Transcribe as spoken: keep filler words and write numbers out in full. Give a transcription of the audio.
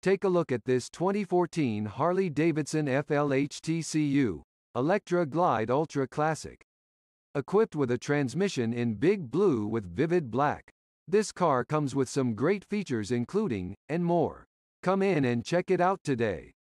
Take a look at this twenty fourteen Harley-Davidson Flhtcu Electra Glide Ultra Classic. Equipped with a transmission in big blue with vivid black. This car comes with some great features including, and more. Come in and check it out today.